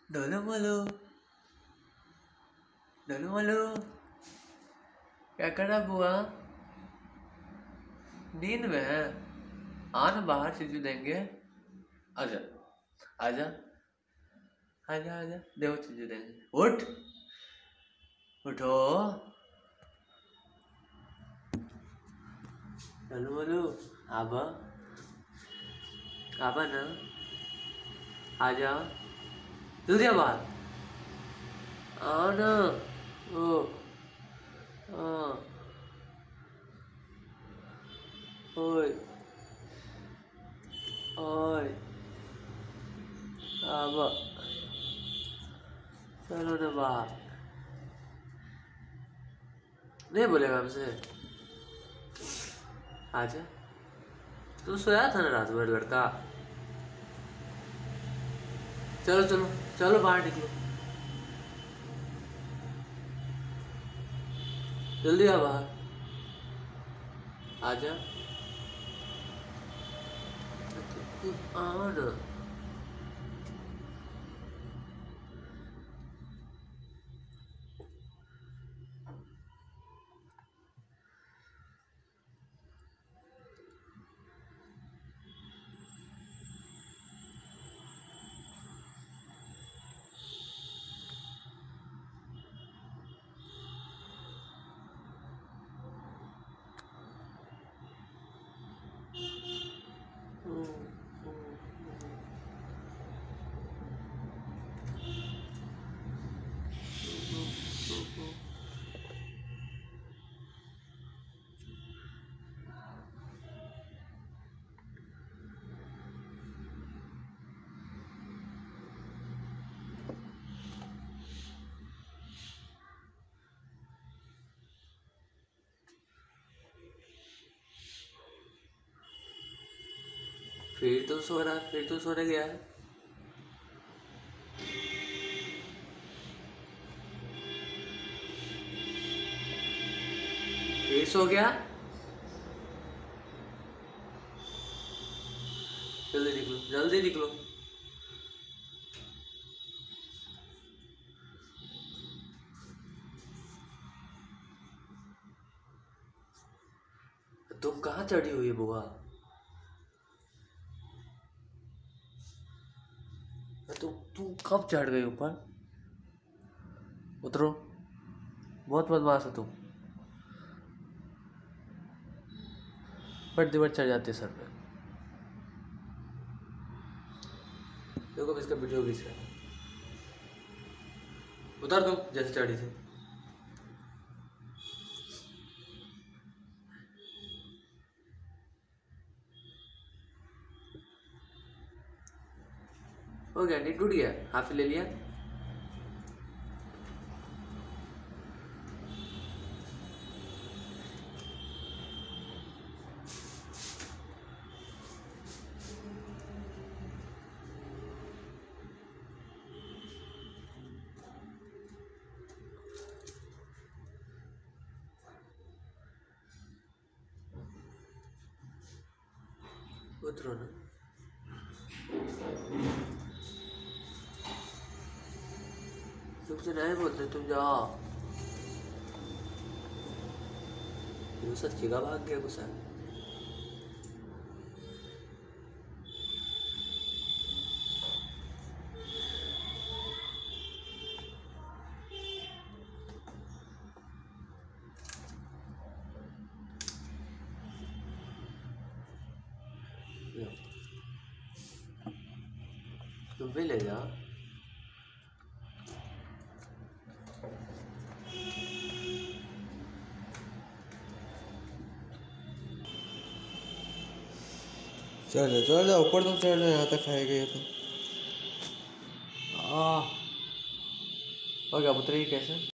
ढोलू मोलू, ढोलू मोलू, क्या कर रहा बुआ? नींद में है? आना बाहर चीजू देंगे। आजा आजा आजा आजा, देखो चीजू देंगे। उठ उठो। ढोलू मोलू, आबा आबा ना, आजा जल्दी आ बाहर। आओ ना। ओ हाँ, ओए ओए, आबा चलो ना बाहर। नहीं बोलेगा हमसे? आजा, तू सोया था ना रात भर लड़का। चलो चलो चलो बाहर निकलो, जल्दी आ बाहर। आजा, आओ ना। फिर तो सो रहा, फिर तो सोने गया है। फिर सो गया। जल्दी निकलो, जल्दी निकलो। तुम कहाँ चढ़ी हुई है बुआ? तुम कब चढ़ गई ऊपर? उतरो, बहुत बदमाश है तुम। बट दिवर चढ़ जाती है सर पे। देखो अब इसका वीडियो खींच रहा है। उतर दो जैसे चढ़ी थी। हो गया, नींद टूट गया, हाथ ले लिया। उतरो ना। तुमसे नहीं बोलते, तुम जाओ। तू सच्ची का भाग गया गुस्सा। तुम भी ले जाओ। चल जा ऊपर, तुम चढ़ जाओ, यहाँ तक खाए गए तो। आ हो गया, उतरेगी कैसे?